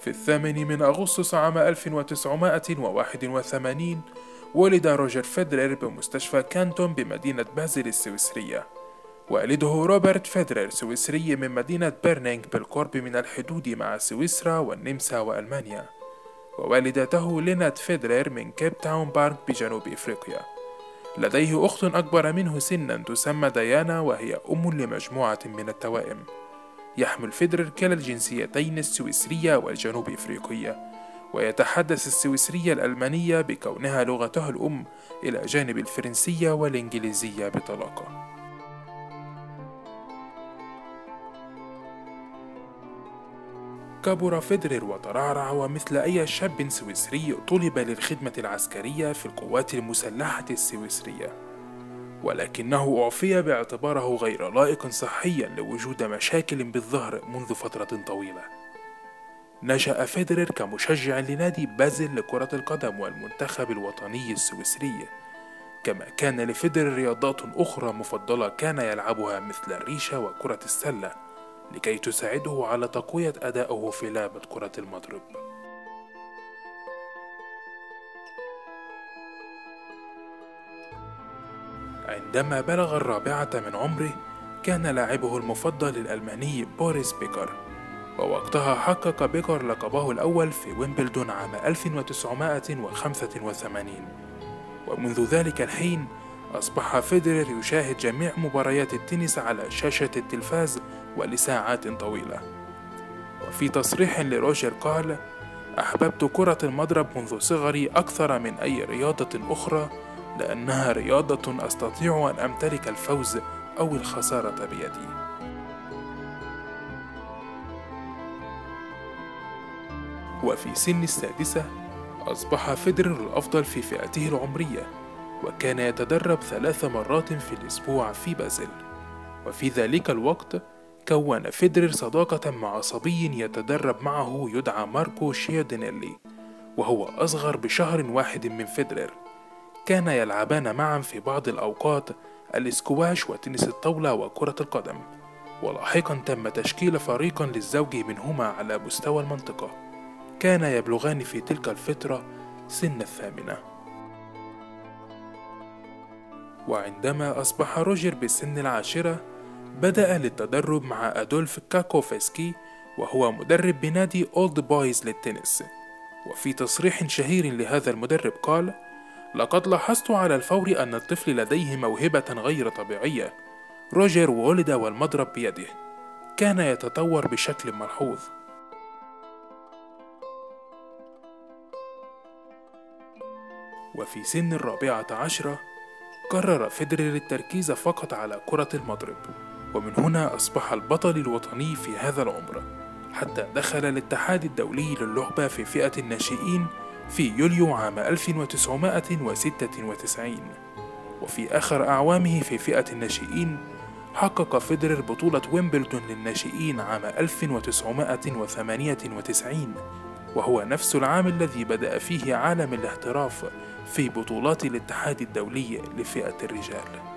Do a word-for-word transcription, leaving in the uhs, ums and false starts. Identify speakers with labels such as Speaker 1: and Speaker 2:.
Speaker 1: في الثامن من أغسطس عام ألف وتسعمائة وواحد وثمانين ولد روجر فيدرر بمستشفى كانتون بمدينة بازل السويسرية. والده روبرت فيدرر سويسري من مدينة بيرنينغ بالقرب من الحدود مع سويسرا والنمسا وألمانيا، ووالدته لينات فيدرر من كيب تاون بارك بجنوب إفريقيا. لديه أخت أكبر منه سنا تسمى ديانا، وهي أم لمجموعة من التوائم. يحمل فيدرر كلا الجنسيتين السويسرية والجنوب إفريقية، ويتحدث السويسرية الألمانية بكونها لغته الأم إلى جانب الفرنسية والإنجليزية بطلاقة. كبر فيدرر وترعرع، ومثل أي شاب سويسري طلب للخدمة العسكرية في القوات المسلحة السويسرية، ولكنه أعفي باعتباره غير لائق صحيا لوجود مشاكل بالظهر منذ فترة طويلة. نشأ فيدرر كمشجع لنادي بازل لكرة القدم والمنتخب الوطني السويسري، كما كان لفيدرر رياضات أخرى مفضلة كان يلعبها مثل الريشة وكرة السلة، لكي تساعده على تقوية أدائه في لعبة كرة المضرب. عندما بلغ الرابعة من عمره كان لاعبه المفضل الألماني بوريس بيكر، ووقتها حقق بيكر لقبه الأول في ويمبلدون عام ألف وتسعمائة وخمسة وثمانين، ومنذ ذلك الحين أصبح فيدرر يشاهد جميع مباريات التنس على شاشة التلفاز ولساعات طويلة. وفي تصريح لروجر قال: أحببت كرة المضرب منذ صغري أكثر من أي رياضة أخرى، لأنها رياضة أستطيع أن أمتلك الفوز أو الخسارة بيدي. وفي سن السادسة أصبح فيدرر الأفضل في فئته العمرية، وكان يتدرب ثلاث مرات في الأسبوع في بازل. وفي ذلك الوقت كون فيدرر صداقة مع صبي يتدرب معه يدعى ماركو شيودينيلي، وهو أصغر بشهر واحد من فيدرر. كان يلعبان معا في بعض الأوقات الاسكواش وتنس الطاولة وكرة القدم، ولاحقا تم تشكيل فريق للزوج منهما على مستوى المنطقة. كان يبلغان في تلك الفترة سن الثامنة. وعندما أصبح روجر بسن العاشرة بدأ للتدرب مع أدولف كاكوفسكي، وهو مدرب بنادي أولد بويز للتنس. وفي تصريح شهير لهذا المدرب قال: لقد لاحظت على الفور أن الطفل لديه موهبة غير طبيعية. روجر ولد والمضرب بيده، كان يتطور بشكل ملحوظ. وفي سن الرابعة عشرة قرر فيدرر التركيز فقط على كرة المضرب، ومن هنا أصبح البطل الوطني في هذا العمر، حتى دخل الاتحاد الدولي للعبة في فئة الناشئين في يوليو عام ألف وتسعمائة وستة وتسعين. وفي آخر أعوامه في فئة الناشئين حقق فيدرر بطولة ويمبلدون للناشئين عام ألف وتسعمائة وثمانية وتسعين، وهو نفس العام الذي بدأ فيه عالم الاحتراف في بطولات الاتحاد الدولي لفئة الرجال.